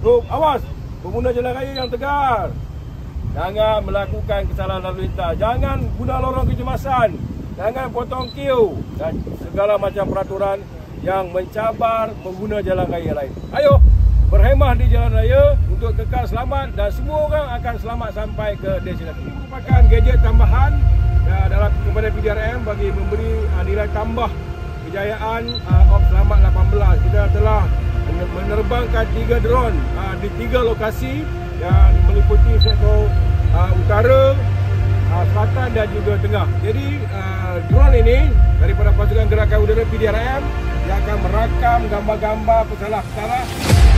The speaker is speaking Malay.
Awas, pengguna jalan raya yang tegar. Jangan melakukan kesalahan lalu lintas. Jangan guna lorong kecemasan. Jangan potong queue dan segala macam peraturan yang mencabar pengguna jalan raya lain. Ayo, berhemah di jalan raya untuk kekal selamat dan semua orang akan selamat sampai ke destinasi. Ini merupakan gadget tambahan dalam kepada PDRM bagi memberi nilai tambah kejayaan Op Selamat 18. Kita telah menerbangkan 3 drone di 3 lokasi yang meliputi sektor utara, selatan dan juga tengah. Jadi drone ini daripada pasukan gerakan udara PDRM yang akan merakam gambar-gambar pesalah-pesalah